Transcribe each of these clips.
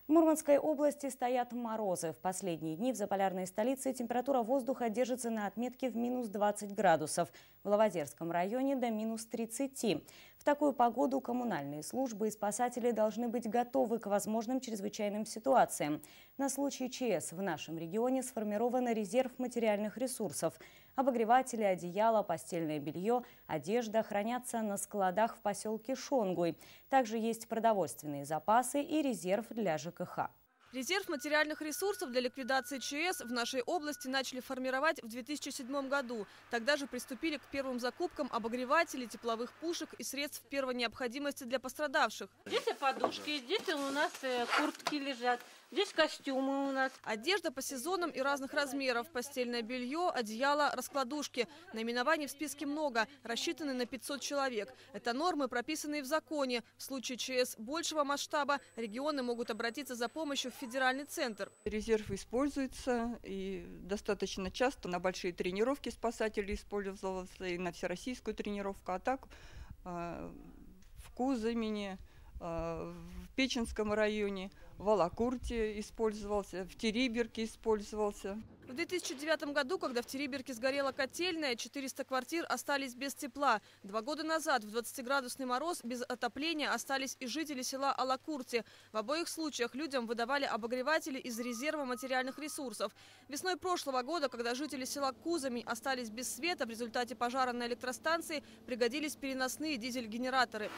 В Мурманской области стоят морозы. В последние дни в заполярной столице температура воздуха держится на отметке в минус 20 градусов. В Ловозерском районе до минус 30. В такую погоду коммунальные службы и спасатели должны быть готовы к возможным чрезвычайным ситуациям. На случай ЧС в нашем регионе сформирован резерв материальных ресурсов. Обогреватели, одеяло, постельное белье, одежда хранятся на складах в поселке Шонгуй. Также есть продовольственные запасы и резерв для ЖКХ. Резерв материальных ресурсов для ликвидации ЧС в нашей области начали формировать в 2007 году. Тогда же приступили к первым закупкам обогревателей, тепловых пушек и средств первой необходимости для пострадавших. Здесь подушки, здесь у нас куртки лежат, здесь костюмы у нас. Одежда по сезонам и разных размеров. Постельное белье, одеяло, раскладушки. Наименований в списке много, рассчитаны на 500 человек. Это нормы, прописанные в законе. В случае ЧС большего масштаба регионы могут обратиться за помощью в федеральный центр. Резерв используется и достаточно часто. На большие тренировки спасатели использовался, и на всероссийскую тренировку. А так в Кузамине, в Печенском районе, в Алакурте использовался, в Териберке использовался. В 2009 году, когда в Териберке сгорела котельная, 400 квартир остались без тепла. 2 года назад в 20-градусный мороз без отопления остались и жители села Алакурте. В обоих случаях людям выдавали обогреватели из резерва материальных ресурсов. Весной прошлого года, когда жители села Кузамень остались без света в результате пожара на электростанции, пригодились переносные дизель-генераторы.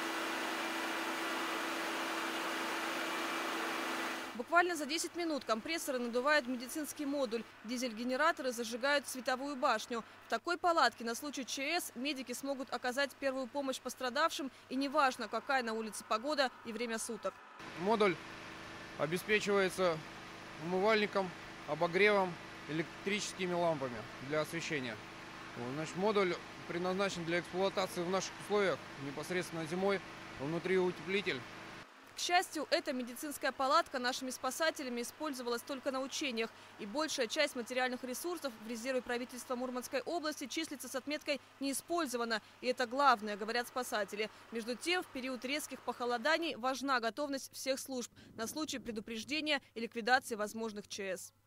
Буквально за 10 минут компрессоры надувают медицинский модуль. Дизель-генераторы зажигают световую башню. В такой палатке на случай ЧС медики смогут оказать первую помощь пострадавшим, и неважно, какая на улице погода и время суток. Модуль обеспечивается умывальником, обогревом, электрическими лампами для освещения. Значит, модуль предназначен для эксплуатации в наших условиях непосредственно зимой. Внутри утеплитель. К счастью, эта медицинская палатка нашими спасателями использовалась только на учениях. И большая часть материальных ресурсов в резерве правительства Мурманской области числится с отметкой «не использовано». И это главное, говорят спасатели. Между тем, в период резких похолоданий важна готовность всех служб на случай предупреждения и ликвидации возможных ЧС.